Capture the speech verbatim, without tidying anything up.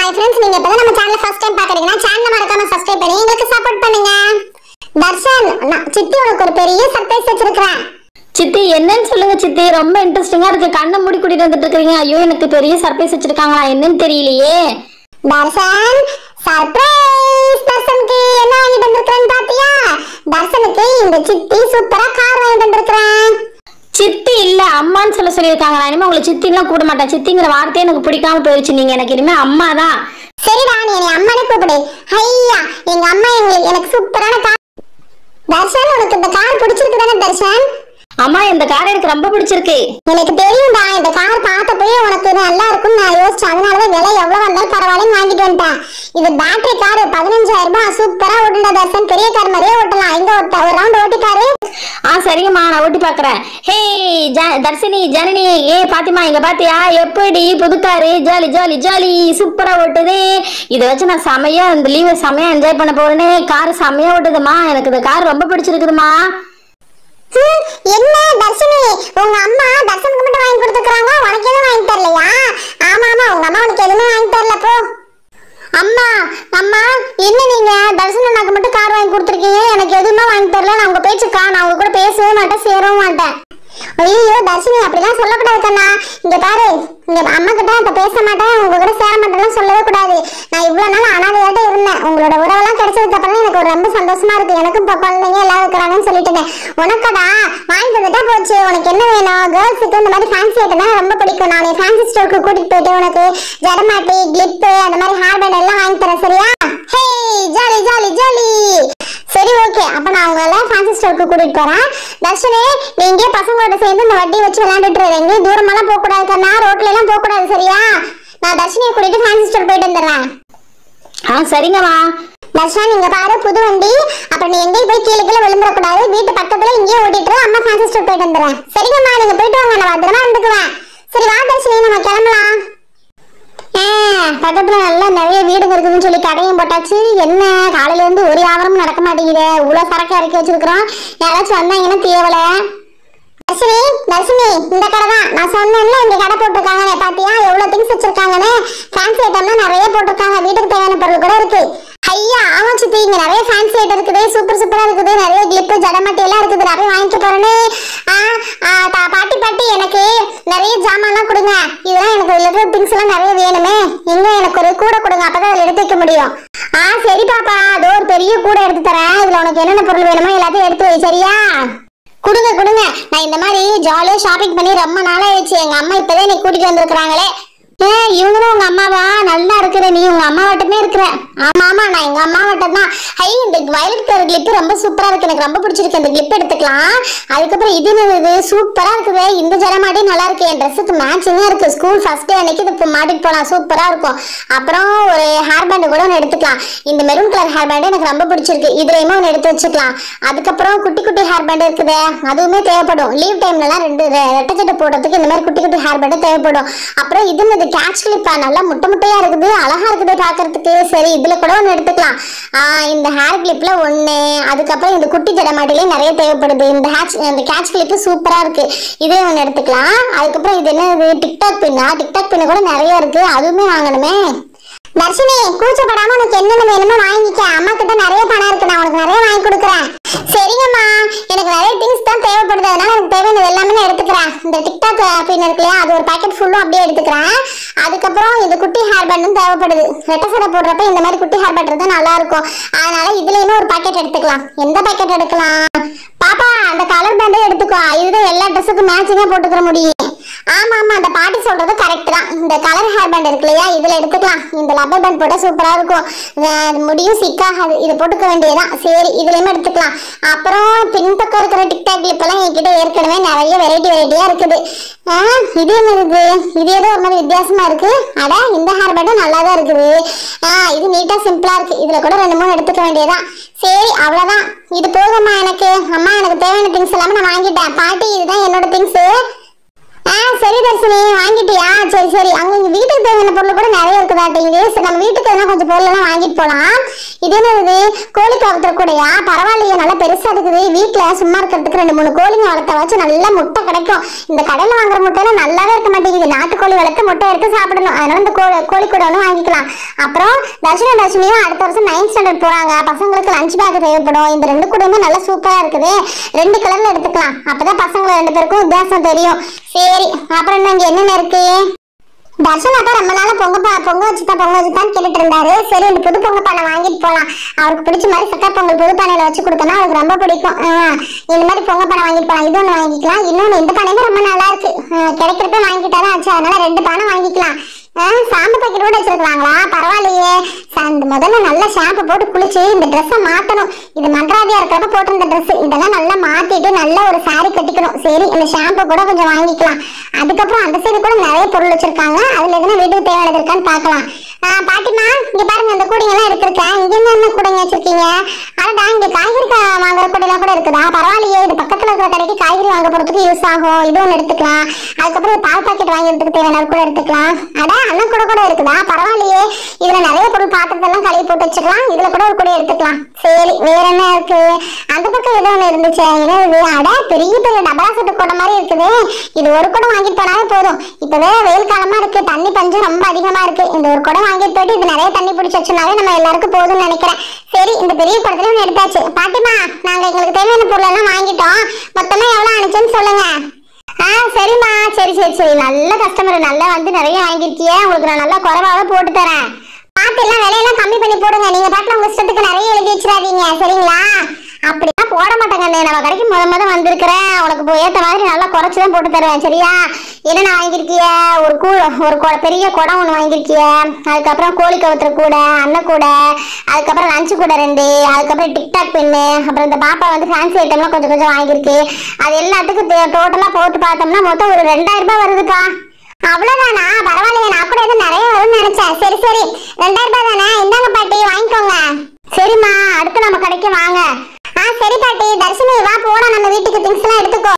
Hi friends நீங்க இப்ப நம்ம சேனலை ஃபர்ஸ்ட் டைம் பாக்குறீங்கன்னா சேனலை மறக்காம சப்ஸ்கிரைப் பண்ணி எங்களுக்கு சப்போர்ட் பண்ணுங்க. தர்ஷன் நான் சித்தி உனக்கு ஒரு பெரிய சர்ப்ரைஸ் வச்சிருக்கேன். சித்தி என்னன்னு சொல்லுங்க சித்தி, ரொம்ப இன்ட்ரெஸ்டிங்கா இருக்கு. கண்ணை மூடி கூட்டிட்டு வந்துட்டு இருக்கீங்க. ஐயோ எனக்கு பெரிய சர்ப்ரைஸ் வச்சிருக்காங்களா என்னன்னு தெரியலையே. தர்ஷன் சர்ப்ரைஸ், தர்ஷனுக்கு என்ன வாங்கிட்டு வந்திருக்கேன்னு பாத்தியா? தர்ஷனுக்கு இந்த சித்தி சூப்பரா கார் வாங்கிட்டு வந்திருக்கேன். சித்தி இல்ல அம்மான்னு சொல்ல சொல்லியிருக்காங்க. நான் இனிமே உங்களை சித்தின்லாம் கூட மாட்டேன். சித்திங்கிற வார்த்தையே எனக்கு பிடிக்காம போயிடுச்சு. நீங்க எனக்கு இனிமே அம்மா தான். சரிடா, நீ என்னை அம்மானே கூப்பிடு. ஐயா எங்க அம்மா எங்களுக்கு எனக்கு சூப்பரான கார். தர்ஷன் உனக்கு இந்த கார் பிடிச்சிருக்கு தானே தர்ஷன்? அம்மா இந்த கார் எனக்கு ரொம்ப பிடிச்சிருக்கு. எனக்கு தெரியும்டா, இந்த கார் பார்த்தப்பயே உனக்கு நல்லா இருக்கும்னு நான் யோசிச்சேன். அதனாலதான் விலை எவ்வளவு வந்தாலும் பரவாயில்லன்னு வாங்கிட்டு வந்துட்டேன். இது பேட்டரி கார், பதினஞ்சாயிரம் ரூபாய். சூப்பரா ஓட்டுடா தர்ஷன், பெரிய கார் மாதிரியே ஓட்டலாம். எங்க ஓட்ட ஒரு ரவுண்ட் ஓட்டி பாரு. ஆ சரிங்கம்மா, நான் ஓட்டி பாக்குறேன். ஹே தர்ஷினி ஜனனி, ஏ பாத்திமா இங்க பாத்தியா எப்படி புது காரு? ஜாலி ஜாலி ஜாலி, சூப்பரா ஓட்டுது. இதை வச்சு நான் செமையா இந்த லீவை செமையா என்ஜாய் பண்ண போறேன்னு. கார் செமையா ஓட்டுதுமா, எனக்கு இந்த கார் ரொம்ப பிடிச்சிருக்குதுமா. என்ன தர்ஷினி, உங்க அம்மா தர்ஷனுக்கு மட்டும் வாங்கி கொடுத்துக்கறாங்க, உனக்கு எதுவும் வாங்கி தரலையா? ஆமா ஆமா, உங்க அம்மா உனக்கு எதுவுமே வாங்கி தரல. போ அம்மா. அம்மா என்ன நீங்க தர்ஷன் அண்ணாக்கு மட்டும் கார் வாங்கி கொடுத்துருக்கீங்க, எனக்கு எதுவுமே வாங்கி தரல. நான் உங்க பேச்சுக்கா நான் உங்க கூட பேசவே மாட்டேன், சேரவும் மாட்டேன். ஐயோ தர்ஷினி அப்படிலாம் சொல்லக்கூடாது கண்ணா. இங்க பாரு, இங்க அம்மா கிட்ட இப்ப பேச மாட்டேன், உங்க கூட சேர மாட்டேன்னு சொல்லவே கூடாது. நான் இவ்வளவு நாள் அனாதையாட்ட இருந்தேன். உங்களோட உறவெல்லாம் கிடைச்சதுக்கு அப்புறம் எனக்கு ஒரு ரொம்ப சந்தோஷமா இருக்கு. எனக்கும் இப்ப குழந்தைங்க எல்லாம் இருக்கிறாங்கன்னு சொல்லிட்டு உனக்கடா வாங்கி தந்துட்டா போச்சு. உனக்கு என்ன வேணும்? கேர்ள்ஸுக்கு இந்த மாதிரி ஃபேன்சி ஐட்டம் ரொம்ப பிடிக்கும். நான் ஃபேன்சி ஸ்டோருக்கு கூட்டிட்டு போயிட்டு உனக்கு ஜடமாட்டி, கிளிப்பு, அந்த மாதிரி ஹேர் பேண்ட் எல்லாம் வாங்கி தரேன். சரியா? Hey jolly jolly jolly. சரி ஓகே, அப்ப நான் உங்களை ஃபேன்சி ஸ்டோருக்கு கூட்டிட்டு போறேன். தர்ஷனே நீ இங்கே பசங்களோட சேர்ந்து இந்த வட்டி வச்சு விளையாண்டுட்டு இரு. எங்கேயும் தூரமெல்லாம் போக கூடாது கண்ணா, ரோட்ல எல்லாம் போக கூடாது. சரியா? நான் தர்ஷினியை கூட்டிட்டு ஃபேன்சி ஸ்டோர் போயிட்டு வந்துடுறேன். ஆ சரிங்கம்மா. தர்ஷன் இங்க பாரு, புது வண்டி. அப்புறம் நீ எங்கேயும் போய் கீழே கீழே விழுந்துட கூடாது. வீட்டு பக்கத்துல இங்கேயே ஓட்டிட்டு அம்மா ஃபேன்சி ஸ்டோர் போயிட்டு வந்துடுறேன். சரிங்கம்மா, நீங்க போயிட்டு வாங்க, நான் பத்திரமா இருந்துக்குவேன். சரி வா தர்ஷினி, நம்ம கிளம்பலாம். பக்கத்துல நல்லா நிறைய வீடுங்க இருக்குதுன்னு சொல்லி கடையும் போட்டாச்சு. என்ன காலையில இருந்து ஒரு வியாபாரமும் நடக்க மாட்டேங்குது. இவ்வளவு சரக்கு இறக்கி வச்சிருக்கிறோம், யாராச்சும் வந்தாங்கன்னா தேவலை. தர்ஷினி தர்ஷினி, இந்த கடை தான் நான் சொன்னேன்ல, இந்த கடை போட்டிருக்காங்க பாத்தியா? எவ்வளவு திங்ஸ் வச்சிருக்காங்கன்னு. ஃபேன்சி ஐட்டம்லாம் நிறைய போட்டிருக்காங்க, வீட்டுக்கு தேவையான பொருள் கூட இருக்கு. ஐயா ஆமா சித்தி, இங்க நிறைய ஃபேன்சி ஐட்டம் இருக்குது, சூப்பர் சூப்பரா இருக்குது. நிறைய கிளிப்பு, ஜடமாட்டி எல்லாம் இருக்குது. நிறைய வாங்கிட்டு போறேன்னு. பாட்டி பாட்டி எனக்கு நிறைய ஜாமான்லாம் கொடுங்க. இதெல்லாம் எனக்கு ரிலேட்டட் திங்ஸ் எல்லாம் நிறைய வேணுமே. எங்க எனக்கு ஒரு கூடை கொடுங்க, அப்பதான் அதில் எடுத்து வைக்க முடியும். ஆ சரி பாப்பா, அதோ ஒரு பெரிய கூடை எடுத்து தரேன். இதுல உனக்கு என்னென்ன பொருள் வேணுமோ எல்லாத்தையும் எடுத்து வை. சரியா? கொடுங்க கொடுங்க. நான் இந்த மாதிரி ஜாலியா ஷாப்பிங் பண்ணி ரொம்ப நாளாயிடுச்சு. எங்க அம்மா இப்பதான் நீ கூட்டிட்டு வந்திருக்கிறாங்களே. ஏ இவங்களும் உங்க அம்மாவா? நல்லா இருக்கிற நீ உங்க அம்மா வட்டமே இருக்கிற. ஆமா ஆமா, நான் எங்க அம்மா வட்டம் தான். ஐ இந்த வயலட் கலர் கிளிப் ரொம்ப சூப்பரா இருக்கு, எனக்கு ரொம்ப பிடிச்சிருக்கு. இந்த கிளிப் எடுத்துக்கலாம். அதுக்கப்புறம் இது இது சூப்பரா இருக்குது. இந்த ஜடமாட்டி நல்லா இருக்கு, என் ட்ரெஸ்ஸுக்கு மேட்சிங்கா இருக்கு. ஸ்கூல் ஃபர்ஸ்ட் டே அன்னைக்கு இது மாட்டிட்டு போலாம், சூப்பரா இருக்கும். அப்புறம் ஒரு ஹேர் பேண்ட் கூட ஒன்று எடுத்துக்கலாம். இந்த மெரூன் கலர் ஹேர் பேண்ட் எனக்கு ரொம்ப பிடிச்சிருக்கு, இதுலயுமே ஒன்று எடுத்து வச்சுக்கலாம். அதுக்கப்புறம் குட்டி குட்டி ஹேர் பேண்ட் இருக்குது, அதுவுமே தேவைப்படும். லீவ் டைம்லலாம் ரெண்டு ரெட்டச்சட்டை போடுறதுக்கு இந்த மாதிரி குட்டி குட்டி ஹேர் பேண்ட் தேவைப்படும். அப்புறம் இது கேட்ச் கிளிப்பா நல்லா முட்டை முட்டையா இருக்குது, அழகா இருக்குது பாக்குறதுக்கு. சரி இதுல கூட ஒண்ணு எடுத்துக்கலாம். ஆஹ் இந்த ஹேர் கிளிப்ல ஒண்ணு, அதுக்கப்புறம் இந்த குட்டி ஜடமாட்டிலே நிறைய தேவைப்படுது. இந்த ஹேட்ச் இந்த கேட்ச் கிளிப்பு சூப்பரா இருக்கு, இதே ஒண்ணு எடுத்துக்கலாம். அதுக்கப்புறம் இது என்ன, டிக்டாக் பின்னா, டிக்டாக் பின்னு கூட நிறைய இருக்கு, அதுவுமே வாங்கணுமே. தர்ஷினி கூச்சப்படாம உனக்கு என்னென்ன வேணுமோ வாங்கிக்க. அம்மா கிட்ட நிறைய பணம் இருக்கு, நான் உனக்கு நிறைய வாங்கி கொடுக்குறேன். சரிங்கம்மா, எனக்கு நிறைய திங்ஸ் தான் தேவைப்படுது, அதனால எனக்கு தேவையானது எல்லாமே நான் எடுத்துக்கிறேன். இந்த டிக்டாக் பின் இருக்கு இல்லையா, அது ஒரு பேக்கெட் ஃபுல்லும் அப்படியே எடுத்துக்கிறேன். அதுக்கப்புறம் இது குட்டி ஹேர் பேண்டும் தேவைப்படுது. ரெட்டை சடை போடுறப்ப இந்த மாதிரி குட்டி ஹேர் பேண்ட் இருந்தா நல்லா இருக்கும். அதனால இதுலயுமே ஒரு பேக்கெட் எடுத்துக்கலாம். எந்த பேக்கெட் எடுக்கலாம் பாப்பா? அந்த கலர் பேண்டே எடுத்துக்கோ, இதுதான் எல்லா ட்ரெஸ்ஸுக்கும் மேட்சிங்கா போட்டுக்கிற முடியும். ஆமா ஆமா, அந்த பாட்டி சொல்றது கரெக்ட் தான். இந்த கலர் ஹேர் பேண்ட் இருக்கு இல்லையா, இதுல எடுத்துக்கலாம். இந்த லப்பர் பேண்ட் போட்டா சூப்பரா இருக்கும், முடியும் சிக்காகாது. இது போட்டுக்க வேண்டியதான். சரி இதுலயுமே எடுத்துக்கலாம். அப்புறம் பின்பக்கம் இருக்கிற டிக்டாக் கிளிப் எல்லாம் என்கிட்ட ஏற்கனவே நிறைய வெரைட்டி வெரைட்டியா இருக்குது. ஆஹ் இது என்ன இருக்கு? இது ஏதோ ஒரு மாதிரி வித்தியாசமா இருக்கு. அட இந்த ஹேர் பேண்டும் நல்லா தான் இருக்குது. ஆஹ் இது நீட்டா சிம்பிளா இருக்கு, இதுல கூட ரெண்டு மூணு எடுத்துக்க வேண்டியதான். சரி அவ்வளவுதான், இது போதும்மா எனக்கு. அம்மா எனக்கு தேவையான திங்ஸ் எல்லாமே நான் வாங்கிட்டேன். பாட்டி இதுதான் என்னோட திங்ஸ். ஆ சரி தர்ஷினி, வாங்கிட்டியா? சரி சரி. அங்க இங்க வீட்டுக்கு தேவையான பொருள் கூட நிறைய இருக்குதாட்டிங்குது. சரி, நம்ம வீட்டுக்கு எல்லாம் கொஞ்சம் பொருள் எல்லாம் வாங்கிட்டு போலாம். இது என்னது, கோழி கவுத்துற கூடயா? பரவாயில்லையே, நல்லா பெருசா இருக்குது. வீட்டுல சும்மா இருக்கிறதுக்கு ரெண்டு மூணு கோழிங்க வளர்த்த வச்சு நல்ல முட்டை கிடைக்கும். இந்த கடையில வாங்குற முட்டையெல்லாம் நல்லாவே இருக்க மாட்டேங்குது. நாட்டுக்கோழி வளர்த்து முட்டை எடுத்து சாப்பிடணும். அதனால இந்த கோழி கோழி கூட ஒன்று வாங்கிக்கலாம். அப்புறம் தர்ஷினி தர்ஷினியும் அடுத்த வருஷம் நைன்த் ஸ்டாண்டர்ட் போறாங்க. பசங்களுக்கு லஞ்ச் பேக் தேவைப்படும். இந்த ரெண்டு கூடயுமே நல்லா சூப்பரா இருக்குது. ரெண்டு கலர்ல எடுத்துக்கலாம். அப்பதான் பசங்க ரெண்டு பேருக்கும் வித்தியாசம் தெரியும். சரி, அப்புறம் என்ன, இங்க என்னென்ன இருக்கு? தர்ஷன் அப்பா ரொம்ப நாள பொங்க பொங்க வச்சுதான் பொங்க வச்சுதான் கேட்டுட்டு இருந்தாரு. சரி, இந்த புது பொங்க பானை வாங்கிட்டு போலாம். அவருக்கு பிடிச்ச மாதிரி சக்கரை பொங்கல் புது பானையில வச்சு கொடுத்தோம்னா அவருக்கு ரொம்ப பிடிக்கும். இந்த மாதிரி பொங்க பானை வாங்கிட்டு போலாம். இது ஒண்ணு வாங்கிக்கலாம். இன்னொன்னு, இந்த பானையும் ரொம்ப நல்லா இருக்கு. கிடைக்கிறப்ப வாங்கிட்டாதான் ஆச்சு. அதனால ரெண்டு பானை வாங்கிக்கலாம். சாம்பு பாக்கெட் கூட வச்சிருக்காங்களா? பரவாயில்லையே. முதல்ல நல்லா ஷாம்பு போட்டு குளிச்சு இந்த ட்ரெஸ்ஸை மாத்தணும். இது மன்றாதியா இருக்கிறப்ப போட்டிருந்த ட்ரெஸ் இதெல்லாம் நல்லா மாத்திட்டு நல்ல ஒரு சாரி கட்டிக்கணும். சரி, இந்த ஷாம்பு கூட கொஞ்சம் வாங்கிக்கலாம். அதுக்கப்புறம் அந்த சைடு கூட நிறைய பொருள் வச்சிருக்காங்க. அதுல எதுனா வீட்டுக்கு தேவையானது இருக்கான்னு பாக்கலாம். பாட்டிமா, இங்க பாருங்க, இந்த கூடைங்க எல்லாம் எடுத்திருக்கேன். இங்க என்ன கூடைங்க வச்சிருக்கீங்க? அடடா, இங்க காய்கறி வாங்குற கூடையெல்லாம் கூட இருக்குதா? பரவாயில்லையே. இது பக்கத்துல இருக்கிற கடைக்கு காய்கறி வாங்க போறதுக்கு யூஸ் ஆகும். இது ஒண்ணு எடுத்துக்கலாம். அதுக்கப்புறம் பால் பாக்கெட் வாங்கிறதுக்கு தேவையான கூட எடுத்துக்கலாம். அட, அண்ணன் கூட கூட இருக்குதா? பரவாயில்லையே. இதுல நிறைய பொருள் பாத்திரத்தெல்லாம் கழுவி போட்டு வச்சுக்கலாம். இதுல கூட ஒரு கூட எடுத்துக்கலாம். சரி, வேற என்ன இருக்கு? அந்த பக்கம் ஏதோ ஒண்ணு இருந்துச்சு. என்னது? அட, பெரிய பெரிய டபரா செட்டு கூட மாதிரி இருக்குது. இது ஒரு கூட வாங்கிட்டு போனாலே போதும். இப்பவே வெயில் காலமா இருக்கு, தண்ணி பஞ்சம் ரொம்ப அதிகமா இருக்கு. இந்த ஒரு கூட வாங்கிட்டு போயிட்டு இது நிறைய தண்ணி பிடிச்சி வச்சுனாலே நம்ம எல்லாருக்கும் போதும்னு நினைக்கிறேன். சரி, இந்த பெரிய குடத்துல ஒன்று எடுத்தாச்சு. பாட்டிமா, நாங்க எங்களுக்கு தேவையான பொருள் எல்லாம் வாங்கிட்டோம். மொத்தமா எவ்வளவு ஆனிச்சுன்னு சொல்லுங்க. ஆ சரிம்மா, சரி சரி சரி. நல்ல கஸ்டமர், நல்லா வந்து நிறைய வாங்கிருக்கிய. உங்களுக்கு நான் நல்லா குறைவாக போட்டு தரேன். பார்த்து எல்லாம் விலையெல்லாம் கம்மி பண்ணி போடுங்க. நீங்க பாட்டுல உங்க இஷ்டத்துக்கு நிறைய எழுதி வச்சிடாதீங்க, சரிங்களா? அப்படிலாம் போட மாட்டேங்க. நம்ம கடைக்கு முத முத வந்திருக்கிறேன். உனக்கு ஏற்ற மாதிரி நல்லா குறைச்சுதான் போட்டு தருவேன், சரியா? என்னென்ன வாங்கிருக்கிய? ஒரு கூ ஒரு பெரிய குடம் ஒன்று வாங்கிருக்கிய. அதுக்கப்புறம் கோழி கவுத்துற கூடை, அண்ணன் கூடை, அதுக்கப்புறம் லஞ்சு கூடை ரெண்டு, அதுக்கப்புறம் டிக்டாக் பெண்ணு, அப்புறம் இந்த பாப்பா வந்து ஃபேன்சி ஐட்டம்லாம் கொஞ்சம் கொஞ்சம் வாங்கியிருக்கு. அது எல்லாத்துக்கும் டோட்டலா போட்டு பார்த்தோம்னா மொத்தம் ஒரு ரெண்டாயிரம் ரூபாய் வருதுக்கா. அவ்வளவுதானா? பரவாயில்லையே, நான் கூட எதுவும் நிறைய வரும்னு நினைச்சேன். சரி சரி, ரெண்டாயிரம் ரூபாய் தானே, இந்தாங்க பாட்டி, வாங்கிக்கோங்க. சரிம்மா, அடுத்து நம்ம கடைக்கு வாங்க. ஆ சரி பாட்டி. தர்ஷினி, வா போலாம், நம்ம வீட்டுக்கு திங்ஸ் எல்லாம் எடுத்துக்கோ.